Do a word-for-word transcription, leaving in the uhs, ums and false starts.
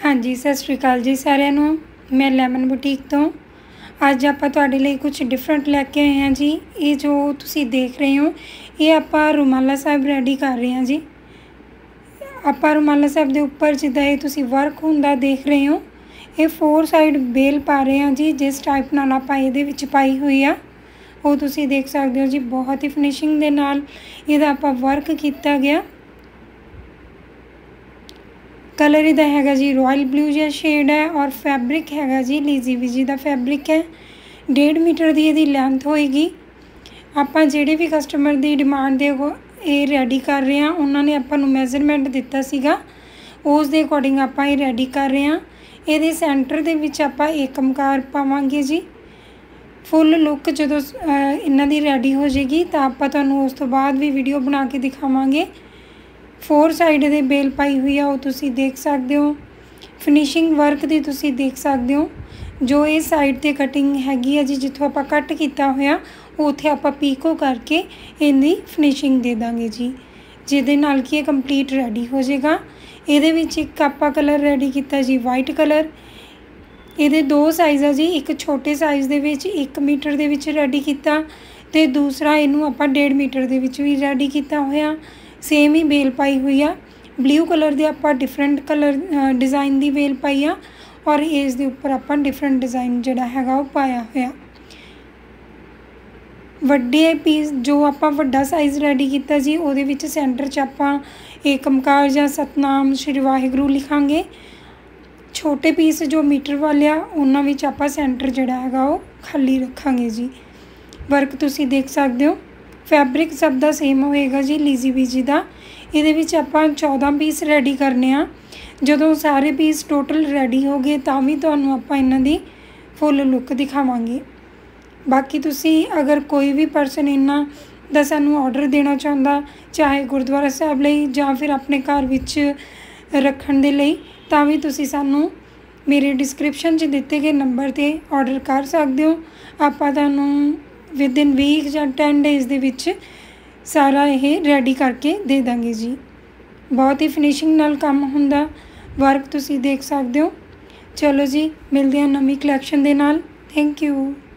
हाँ जी, सत श्री अकाल जी सारिਆਂ ਨੂੰ। मैं लैमन बुटीक तो अज आप तुहाडे लई कुछ डिफरेंट लैके आए हैं जी। ये जो तुसी देख रहे हो ये आप रुमाला साहब रेडी कर रहे हैं जी। आप रुमाला साहब के उपर जिद्दां ये तुसी वर्क हुंदा देख रहे हो, ये फोर साइड बेल पा रहे हैं जी। जिस टाइप नाल आपां इहदे विच पाई हुई आ वो तुसी देख सकते हो जी। बहुत ही फिनिशिंग दे नाल इहदा आपां वर्क किया गया। कलर इहदा हैगा जी रॉयल ब्लू जिहा शेड है और फैब्रिक हैगा जी लीजी विजी का फैब्रिक है। डेढ़ मीटर की इहदी लैंथ होएगी। आपां जिहड़े भी कस्टमर की डिमांड दे ये रेडी कर रहे हैं, उन्होंने आपां नूं मेजरमेंट दिता सीगा, उस दे अकॉर्डिंग आपां ये रेडी कर रहे हैं। इहदे सेंटर दे विच आपां एकमकार पावांगे जी। फुल लुक जदों इन्हां दी रेडी हो जाएगी तो आपां तुहानूं उस तो बाद भी वीडियो बना के दिखावांगे। फोर साइड दे बेल पाई हुई है वो तुसी देख सकते हो। फिनिशिंग वर्क दी तुसी देख सकते हो। जो ये साइड ते कटिंग हैगी है जी, जिथों आपां कट किया होया उत्थे आपां पीको करके इहदी फिनिशिंग दे दांगे जी, जिहदे नाल कि ये कंप्लीट रेडी हो जाएगा। इहदे विच एक आपां कलर रेडी किया जी वाइट कलर। इहदे दो साइज़ है जी, एक छोटे साइज़ दे विच एक मीटर दे विच रेडी किया ते दूसरा इनू आपां डेढ़ मीटर दे विच भी रेडी किया होया। सेम ही बेल पाई हुई आ। ब्लू कलर दे आपां डिफरेंट कलर डिज़ाइन दी बेल पाई आ और इस दे उपर आपां डिफरेंट डिज़ाइन जिहड़ा हैगा वो पाया होया। वड्डे पीस जो आपां वड्डा साइज़ रेडी किया जी, उहदे विच सेंटर च आपां एकमकार जां सतनाम श्री वाहिगुरू लिखांगे। छोटे पीस जो मीटर वाले आ उन्हां विच आपां सेंटर जिहड़ा हैगा वो खाली रखांगे जी। वर्क तुसीं देख सकते हो। फैब्रिक सब का सेम होएगा जी लीजी बीजी का। ये आपां चौदह पीस रेडी करने आ। जदों सारे पीस टोटल रेडी हो गए तो भी तुहानूं आपां इन्हां दी फुल लुक दिखावांगे। बाकी तुसी अगर कोई भी परसन इन्हां दा सानूं ऑर्डर देना चाहुंदा, चाहे गुरुद्वारा साहब लई जां फिर अपने घर विच रखण दे लई, तां भी तुसी सानूं मेरे डिस्क्रिप्शन च दिते गए नंबर ते ऑर्डर कर सकदे हो। आपां तुहानूं विद इन वीक या टेन डेज़ दे विच सारा ये रेडी करके दे देंगे जी। बहुत ही फिनिशिंग नाल काम हुंदा। वर्क तुसी देख सकते हो। चलो जी, मिलते हैं नवीं कलैक्शन दे नाल। Thank you.